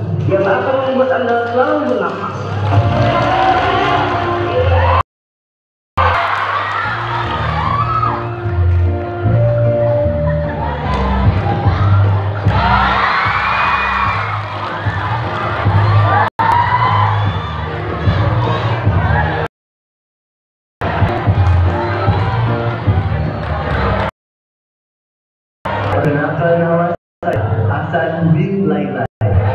yang akan membuat Anda selalu bernafas. Perkenalkan nama saya Hasan bin Lailai.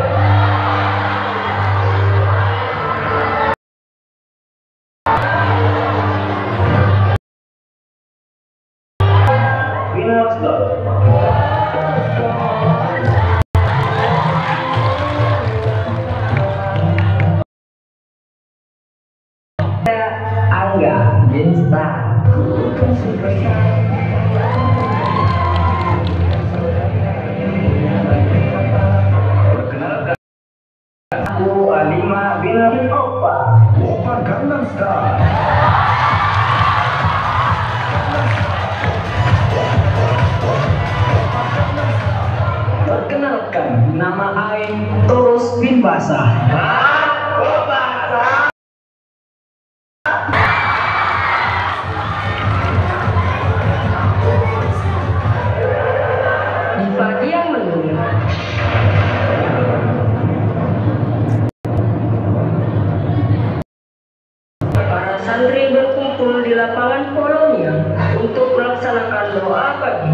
Angga bin Star. Aku Alima bin Opa. Opa Gangnam Style. Perkenalkan, nama Aing Tulus bin Basah. Di pagi yang mendung, para santri berkumpul di lapangan Polonia untuk melaksanakan doa pagi.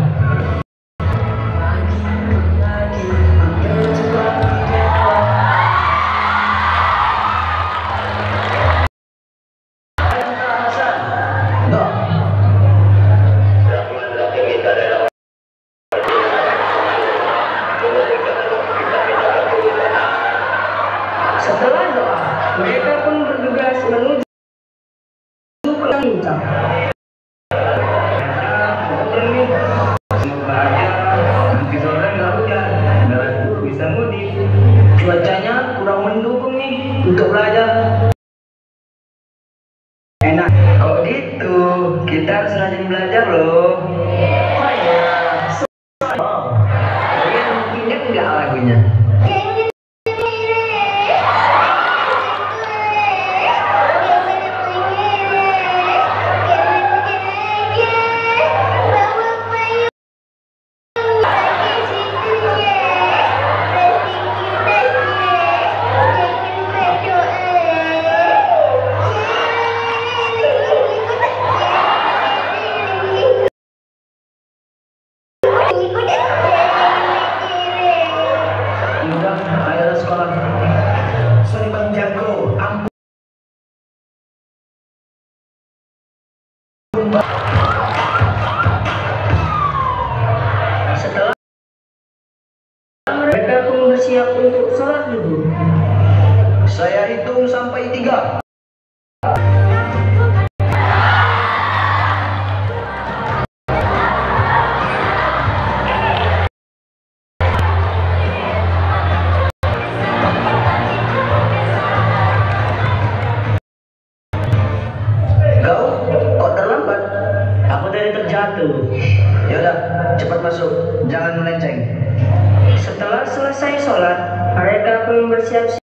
Setelah doa, mereka pun bergegas menuju ke puncak. Semoga aja nanti sore nggak hujan, biar bisa mudik. Cuacanya kurang mendukung nih untuk belajar. Enak. Kok gitu? Kita harus rajin belajar loh. Kalian ingat nggak lagunya? Udah, ayo sekolah. Sorry Bang Jago, ampun. Setelah mereka pun bersiap untuk sholat zuhur. Saya hitung sampai 3. Kau kok terlambat? Aku tadi terjatuh. Ya udah, cepat masuk, jangan melenceng. Setelah selesai sholat, mereka pun bersiap-siap.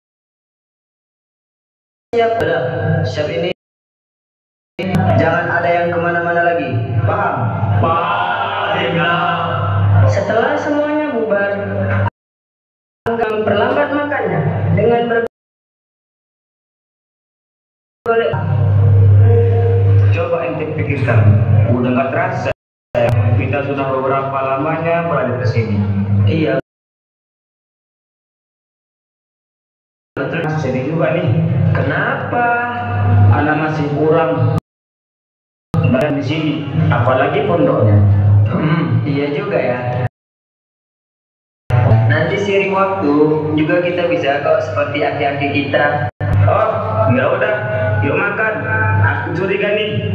Udah, siap ini. Jangan ada yang kemana-mana lagi. Paham? Setelah semuanya bubar, Angga memperlambat makannya dengan bergolek. Coba ente pikirkan, udah nggak terasa kita sudah beberapa lamanya berada di sini. Iya. Terus sedih juga nih. Kenapa? Anak masih kurang berada di sini, apalagi pondoknya. Iya juga ya. Nanti seiring waktu juga kita bisa kok seperti aki-aki kita. Oh, ya udah, yuk makan. Aku curiga nih.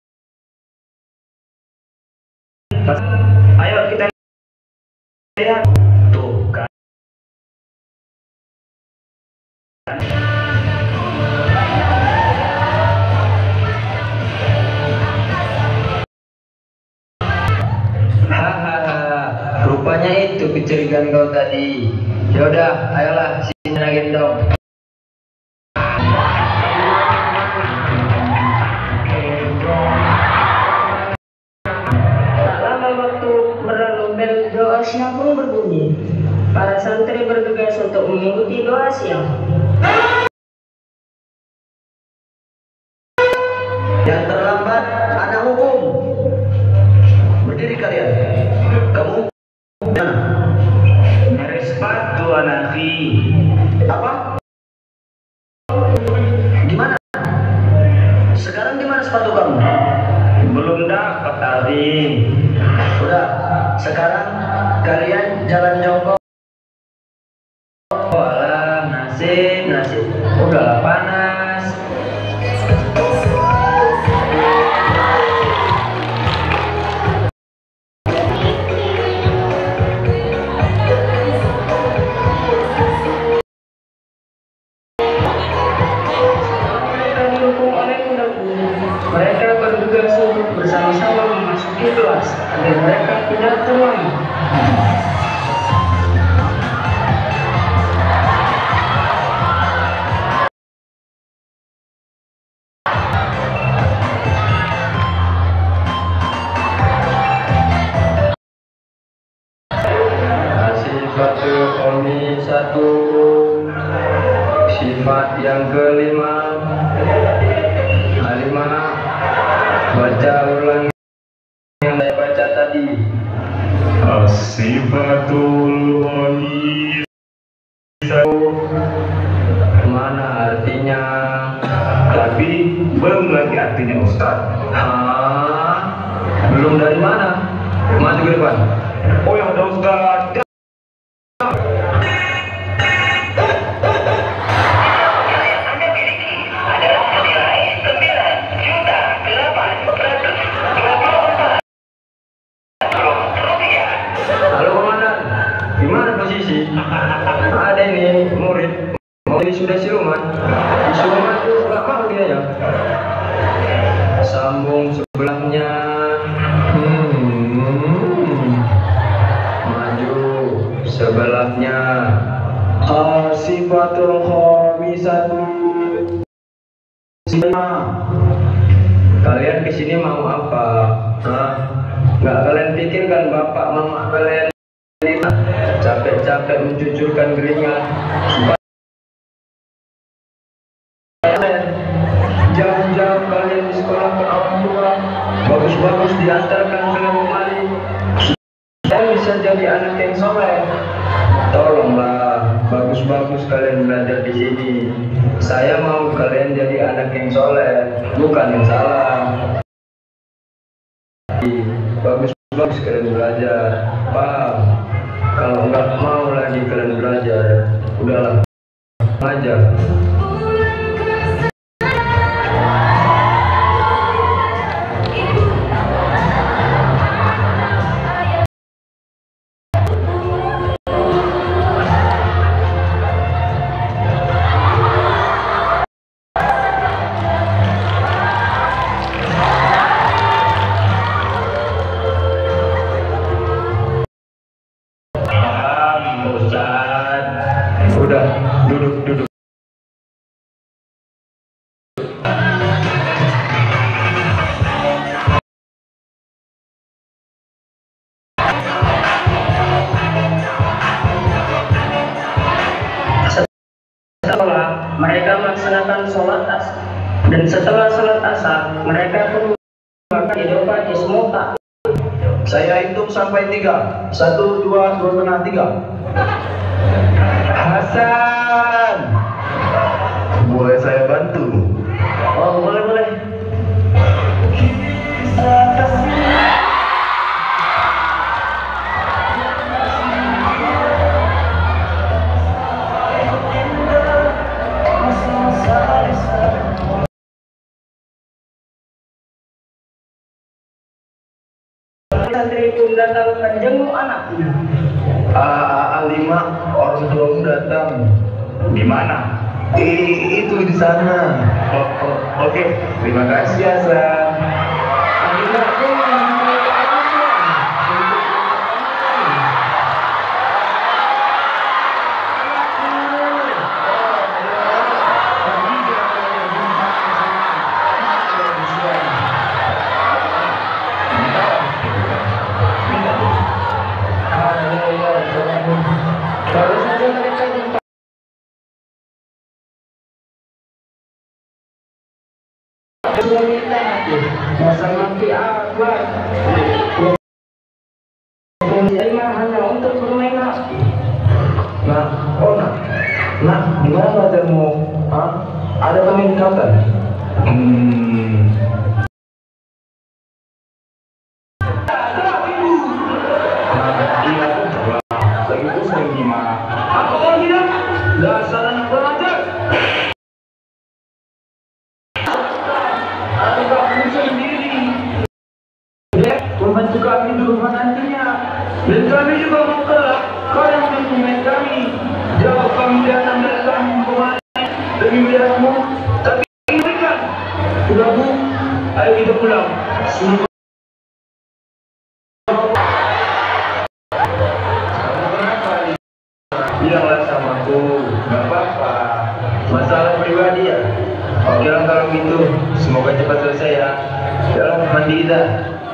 Ayo kita lihat. Tuh kan. Hahaha, rupanya itu kecurigaan kau tadi. Ya udah, ayolah sini lagi. 2 siang. Yang terlambat anak hukum. Berdiri kalian. Kamu mana? Mere sepatu anakki. Apa? Gimana? Sekarang gimana sepatu kamu? Belum dapat tadi. Udah, sekarang kalian jalan jongkok. Walah, nasi udahlah panas. Mereka didukung oleh kuda-kuda. Mereka bergegas untuk bersama-sama memasuki kelas agar mereka tidak terlambat. Sifat Omi 1. Sifat yang kelima. Halimah, baca ulang yang saya baca tadi. Sifatul Omi 1. Mana artinya? Tapi belum lagi artinya Ustaz. Belum dari mana? Maju ke depan. Oh yang ada Ustaz. Halo komandan, gimana posisi? Ada ini murid mau sudah siluman. Di siluman itu nggak mau dia ya. Sambung sebelahnya. Maju sebelahnya. Sifatul khamisatu. Kalian kesini mau apa? Nggak kalian pikirkan bapak mama kalian capek-capek mencucurkan keringat jauh-jauh kalian di sekolah ke orang tua, bagus-bagus diantarkan ke kemari. Saya bisa jadi anak yang soleh. Tolonglah, bagus-bagus kalian belajar di sini. Saya mau kalian jadi anak yang soleh, bukan yang salah. Bagus-bagus kalian belajar, paham? Kalau nggak mau lagi kalian belajar, udahlah, aja. Udah, duduk. Setelah mereka melaksanakan sholat asar, dan setelah sholat asar, mereka pun makan di depan di semota. Saya hitung sampai 3. 1, 2, 2,5, 3. Hasan, boleh saya bantu? Oh, boleh. Santri pun datang menjenguk anaknya. A5 orang tuamu datang. Di mana? Itu di sana. Oke, terima kasih Hasan. Akhirnya pun sudah minta hati bersama pihak Akbar. Terima hanya untuk bermain nak. Nah, oh nah, gimana belajarmu? Hah? Ada peningkatan? Nah, iya aku pernah. Lagi pusing gimana? Apa kau bilang? Dasar anak belajar. Aku gak bisa sendiri. Membantu kami di rumah nantinya. Dan kami juga mau kelak. Kau yang mencintai kami. Jauh kami datang dari kami kemari demi melihatmu. Tapi berikan. Sudah bu, ayo kita pulang. Semua. Kamu kenapa? Bilanglah sama aku. Gak apa-apa. Masalah pribadi ya. Oke lah kalau gitu. Semoga cepat selesai ya. Jalan mandi dah.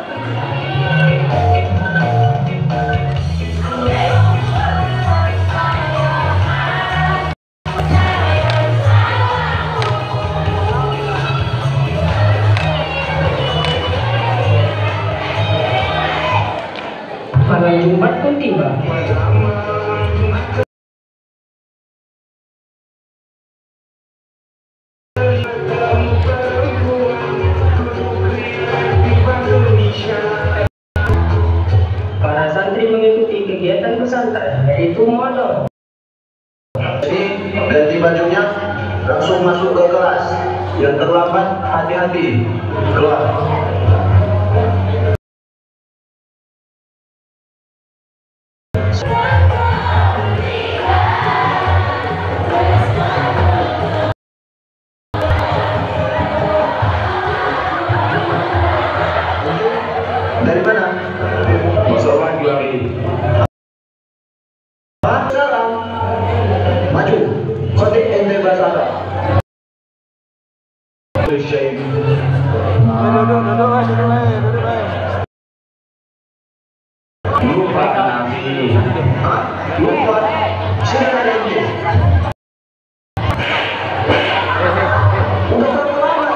Malam Jumat pun tiba. Para santri mengikuti kegiatan pesantren, yaitu modal. Jadi ganti bajunya, langsung masuk ke kelas. Yang terlambat hati-hati. Keluar. Dari mana? Masalah lagi. Salam. Maju. Kotik ente bahasa Arab. Lupa Nabi. Hah? Lupa. Sini ada ente. Udah berapa lama?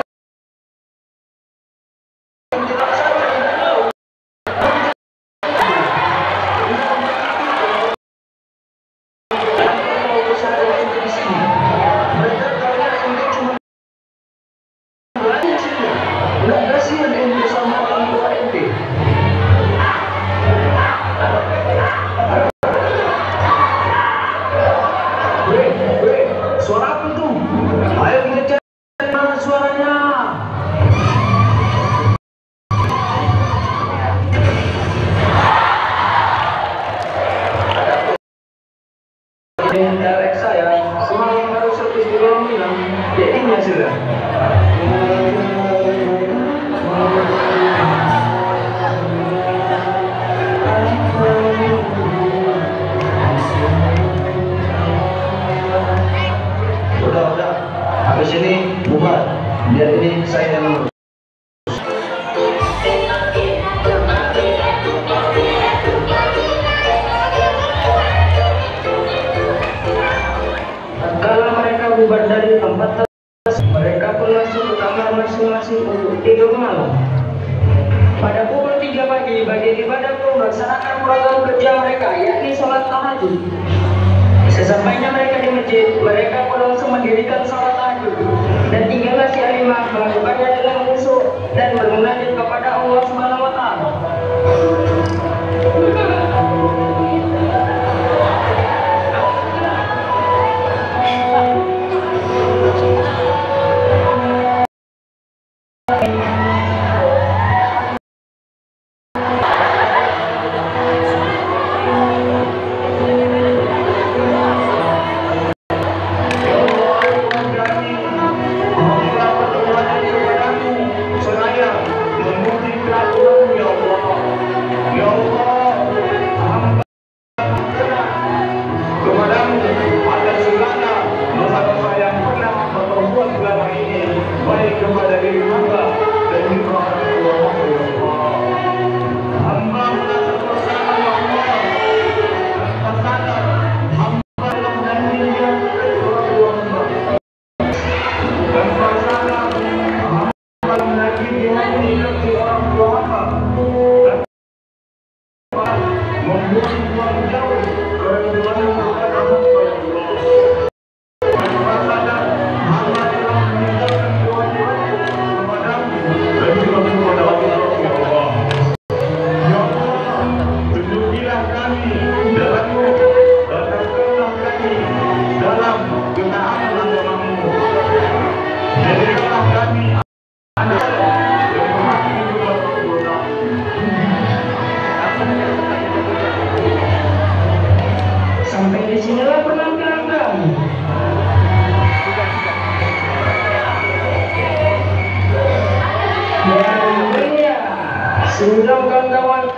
Nggak kasihan ente sama orang tua ente. Weh, suara apa tuh? Ayo kita cari mana suaranya. Direct saya semalam baru servis di ruang bilang jadinya sudah. Udah. Habis ini bubar. Biar ini saya yang ngurus. Kalau mereka bubar dari tempat tersebut, mereka pun masuk ke kamar masing-masing untuk tidur malam. Pada pukul 3 pagi, bagian ibadah pun melaksanakan program kerja mereka, yakni sholat tahajud. Sesampainya mereka di masjid, mereka pun langsung mendirikan sholat tahajud. Dan tinggallah si Alimah melakukannya dengan khusyuk dan bermunajat kepada Allah Subhanahu wa Ta'ala. Sindang kawan-kawan